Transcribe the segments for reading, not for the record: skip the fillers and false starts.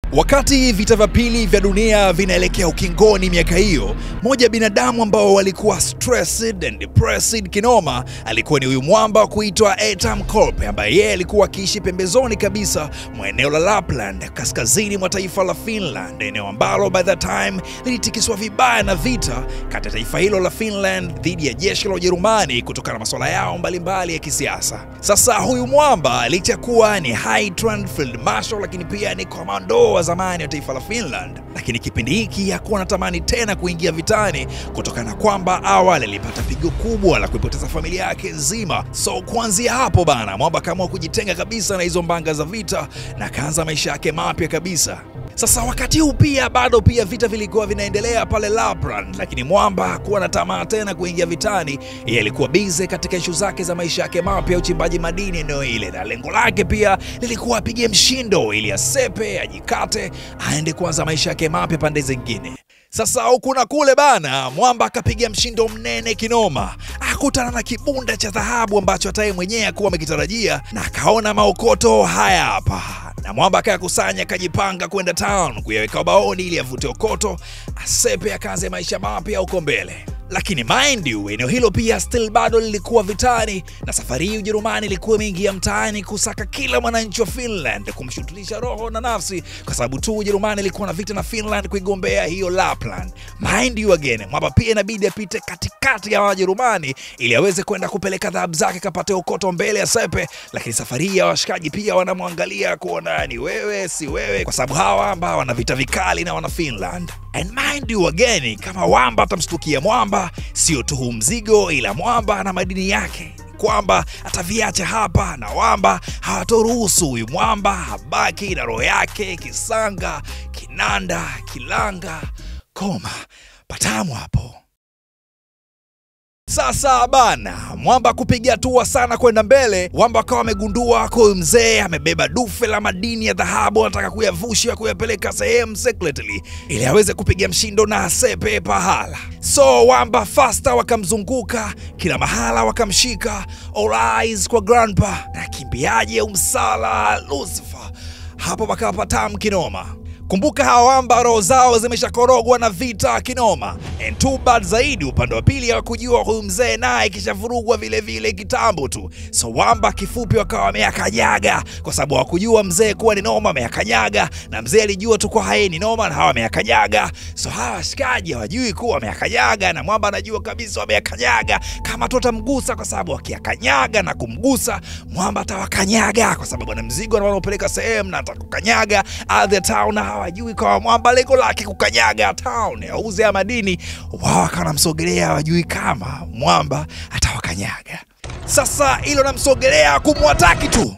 Wakati vita vya pili vya dunia vinaelekea ukingoni miaka hiyo, moja binadamu ambao walikuwa stressed and depressed kinoma alikuwa ni huyu mwamba kuitwa Atom Corp, ambaye yeye alikuwa akiishi pembezoni kabisa mwa eneo la Lapland kaskazini mwa taifa la Finland, eneo ambalo by that time lilitikiswa vibaya na vita kati ya taifa hilo la Finland dhidi ya jeshi la Ujerumani kutokana na masuala yao mbalimbali ya kisiasa. Sasa huyu mwamba licha kuwa ni Highland Field Marshal, lakini pia ni komando wa zamani wa taifa la Finland, lakini kipindi hiki hakuwa anatamani tena kuingia vitani kutokana kwamba awali alipata pigo kubwa la kuipoteza familia yake nzima. So kuanzia hapo bana, mwamba akaamua kujitenga kabisa na hizo mbanga za vita na kaanza maisha yake mapya kabisa. Sasa wakati huu bado vita vilikuwa vinaendelea pale Lapland, lakini mwamba hakuwa na tamaa tena kuingia vitani. Yeye alikuwa busy katika issue zake za maisha yake mapya, uchimbaji madini eneo ile, na lengo lake pia lilikuwa apige mshindo ili asepe, ajikate, aende kuanza maisha yake mapya pande zingine. Sasa huku na kule bana, mwamba akapiga mshindo mnene kinoma, akutana na kibunda cha dhahabu ambacho hata yeye mwenyewe hakuwa amekitarajia, na akaona maokoto haya hapa, na mwamba akakusanya, akajipanga kwenda town kuyaweka baoni ili avute okoto, asepe, akaanze maisha mapya huko mbele. Lakini mind you, eneo hilo pia still bado lilikuwa vitani, na safari hii Ujerumani ilikuwa imeingia mtaani kusaka kila mwananchi wa Finland, kumshutulisha roho na nafsi, kwa sababu tu Ujerumani ilikuwa na vita na Finland kuigombea hiyo Lapland. Mind you again, mwamba pia inabidi apite katikati ya Wajerumani ili aweze kwenda kupeleka dhahabu zake kapate ukoto mbele ya sepe. Lakini safari hii ya washikaji pia wanamwangalia kuona ni wewe si wewe, kwa sababu hawa ambao wana vita vikali na wana Finland. And mind you again, kama wamba atamstukia mwamba, sio tu mzigo, ila mwamba na madini yake, kwamba ataviacha hapa, na wamba hawatoruhusu huyu mwamba habaki na roho yake kisanga, kinanda, kilanga, koma, patamu hapo. Sasa bana, mwamba kupiga hatua sana kwenda mbele, wamba akawa amegundua kwa mzee amebeba dufe la madini ya dhahabu, anataka kuyavusha kuyapeleka sehemu secretly ili aweze kupiga mshindo na asepe pahala. So wamba faster wakamzunguka kila mahala, wakamshika, all eyes kwa grandpa na kimbiaje umsala Lucifer. Hapo wakawa patamu kinoma. Kumbuka hawa wamba roho zao zimeshakorogwa na vita kinoma. And too bad zaidi, upande wa pili hawakujua huyu mzee naye kishavurugwa vile vile kitambo tu. So wamba kifupi wakawa wameyakanyaga, kwa sababu hawakujua mzee kuwa ni noma, ameyakanyaga, na mzee alijua tu kwa haye ni noma na hawa wameyakanyaga. So hawa shikaji hawajui kuwa wameyakanyaga, na mwamba anajua kabisa wameyakanyaga kama tu atamgusa, kwa sababu wakiyakanyaga na kumgusa mwamba atawakanyaga, kwa sababu ana mzigo na wanaopeleka sehemu na atakukanyaga at the town. Hawajui kwa mwamba lengo lake kukanyaga town auze ya madini, wao wakanamsogelea, hawajui kama mwamba atawakanyaga. Sasa hilo namsogelea kumwataki tu.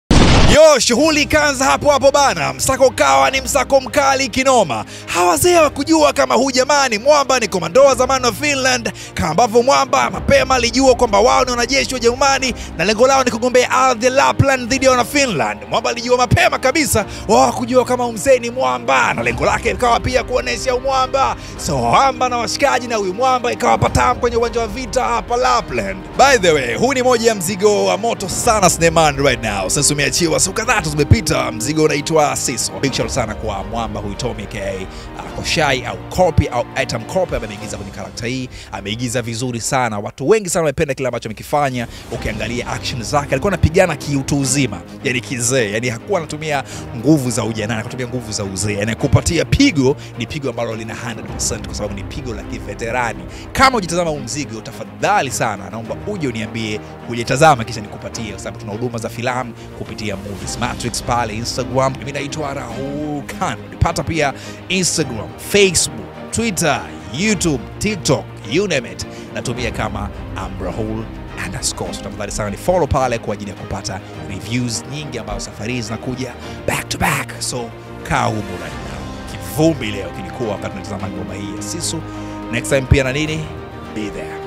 Yo, shughuli kaanza hapo bana. Msako kawa ni msako mkali kinoma. Hawazee hawakujua kama huyu jamani mwamba ni komando wa zamani wa Finland, kama ambavyo mwamba mapema alijua kwamba wao ni wanajeshi wa Ujerumani na lengo lao ni kugombea ardhi ya Lapland dhidi ya wana Finland. Mwamba alijua mapema kabisa, wao hawakujua kama mzee ni mwamba na lengo lake ikawa pia kuonesha umwamba. So mwamba na washikaji na huyu mwamba ikawa patamu kwenye uwanja wa vita hapa Lapland. By the way, huu ni moja ya mzigo wa moto sana Cineman right now. Sasa umeachiwa siku kadhaa tu zimepita, mzigo unaitwa Siso. Big shout sana kwa mwamba huyu Tommy aka Koshai au Corpi au Atom Corp, ameigiza kwenye karakta hii, ameigiza vizuri sana. Watu wengi sana wamependa kile ambacho amekifanya. Ukiangalia action zake, alikuwa anapigana kiutu uzima, yani kizee, yani hakuwa anatumia nguvu za ujana, anatumia nguvu za uzee. Yani kupatia pigo ni pigo ambalo lina 100% kwa sababu ni pigo la kiveterani. Kama hujitazama huu mzigo, tafadhali sana naomba uje uniambie hujitazama kisha nikupatie, kwa sababu tuna huduma za filamu kupitia Movies Matrix pale Instagram. Mimi naitwa Rahul Khan. Nipata pia Instagram, Facebook, Twitter, YouTube, TikTok, you name it. Natumia kama Rahul_. Tafadhali sana ni follow pale kwa ajili ya kupata reviews nyingi ambazo safari zinakuja back to back. So kaa humo right now. Kivumbi leo kilikuwa wakati tunatazama ngoma hii ya Sisu. Next time pia na nini? Be there.